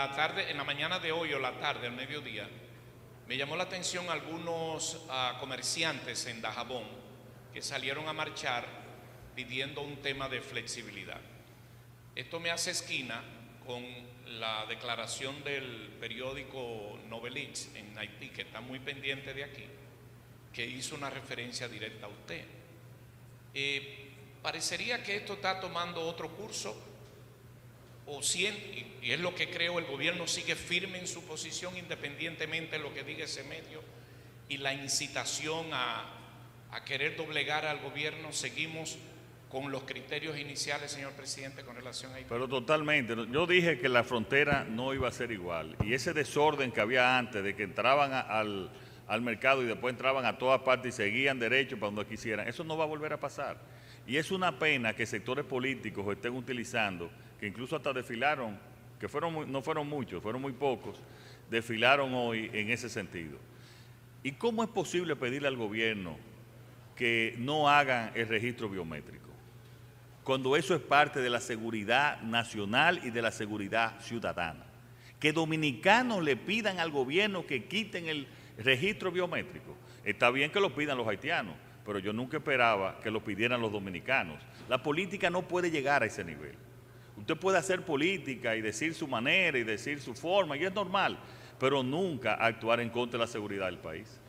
La tarde, en la mañana de hoy o la tarde, al mediodía, me llamó la atención algunos comerciantes en Dajabón que salieron a marchar pidiendo un tema de flexibilidad. Esto me hace esquina con la declaración del periódico Novelix en Haití, que está muy pendiente de aquí, que hizo una referencia directa a usted. Parecería que esto está tomando otro curso, y es lo que creo, el gobierno sigue firme en su posición independientemente de lo que diga ese medio, y la incitación a querer doblegar al gobierno, seguimos con los criterios iniciales, señor presidente, con relación a Haití. Pero totalmente, yo dije que la frontera no iba a ser igual, y ese desorden que había antes de que entraban al mercado y después entraban a todas partes y seguían derecho para donde quisieran, eso no va a volver a pasar. Y es una pena que sectores políticos estén utilizando, que incluso hasta desfilaron, que no fueron muchos, fueron muy pocos, desfilaron hoy en ese sentido. ¿Y cómo es posible pedirle al gobierno que no hagan el registro biométrico, cuando eso es parte de la seguridad nacional y de la seguridad ciudadana? Que dominicanos le pidan al gobierno que quiten el registro biométrico. Está bien que lo pidan los haitianos, pero yo nunca esperaba que lo pidieran los dominicanos. La política no puede llegar a ese nivel. Usted puede hacer política y decir su manera y decir su forma, y es normal, pero nunca actuar en contra de la seguridad del país.